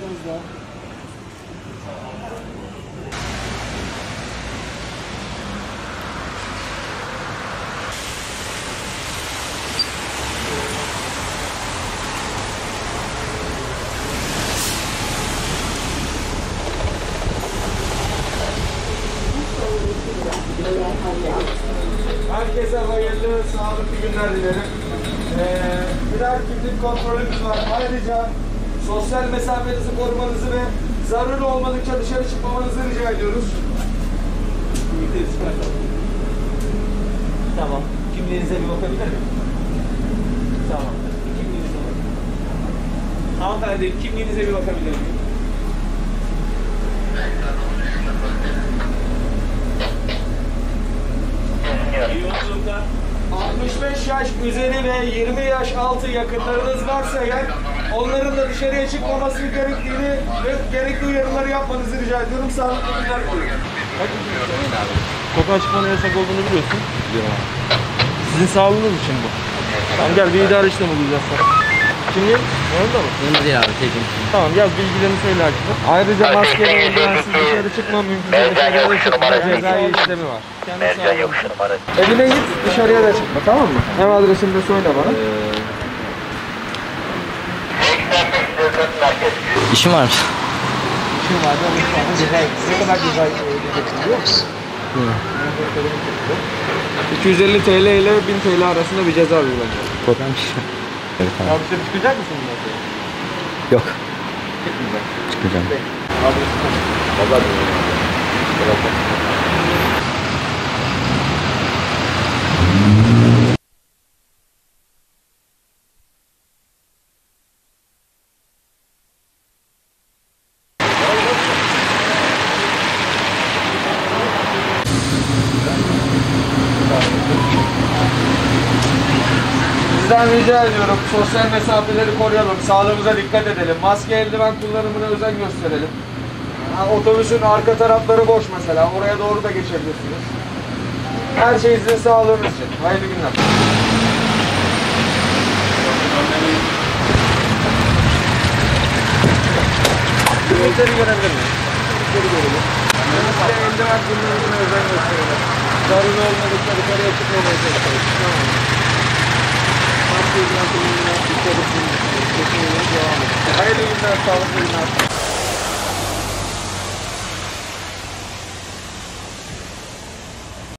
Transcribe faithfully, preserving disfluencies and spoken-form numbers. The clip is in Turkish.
arkamızda. Herkese hayırlı, sağlıklı günler dilerim. Ee, birer kimlik kontrolümüz var. Ayrıca sosyal mesafenizi korumanızı ve zararlı olmadıkça dışarı çıkmamanızı rica ediyoruz. Tamam. Kimliğinize bir bakabilir miyim? Tamam. Kimliğinize bakın. Hanımefendi, kimliğinize bir bakabilir miyim? İyi yolculuklar. altmış beş yaş üzeri ve yirmi yaş altı yakınlarınız varsa eğer onların da dışarıya çıkmaması gerektiğini ve gerekli uyarıları yapmanızı rica ediyorum. Sağlıklı günler diliyorum. Sokağa çıkmanın yasak olduğunu biliyorsun. Biliyorum. Sizin sağlığınız için bu. Tamam gel bir idare işlemi bulacağız sana. Kimliğin? Yanında mı? Yanında değil abi, tekim. Tamam yaz bilgilerini söyle hakim. Ayrıca maskeyle eldivensiz dışarı çıkma mümkün değil. Dışarıya çıkma cezai işlemi var. Mercan yokuş numara. Evine git, dışarıya da çıkma, tamam mı? Ev adresini de söyle bana. İşim var mı? İşim vardı, ama şu anda ceza ne kadar ceza ödeyeceksin biliyor musun? iki yüz elli TL ile bin TL arasında bir ceza uygulanacak. Korkmamış. Evet tamam. Abi dışarı çıkacak mısın bundan sonra? Yok. Çıkmayacak. Çıkacağım. Abi valla Sizden rica ediyorum, sosyal mesafeleri koruyalım, sağlığımıza dikkat edelim, maske, eldiven kullanımına özen gösterelim. Ha, otobüsün arka tarafları boş mesela, oraya doğru da geçebilirsiniz. Her şey sizin sağlığınız için. Hayırlı günler. İçeri görebilir miyim? İçeri görelim. Maske, eldiven kullanımına özen gösterelim. Zararlı olmadıkça dışarıya çıkmamaya çalışalım. Hayırlı günler, sağlıklı günler.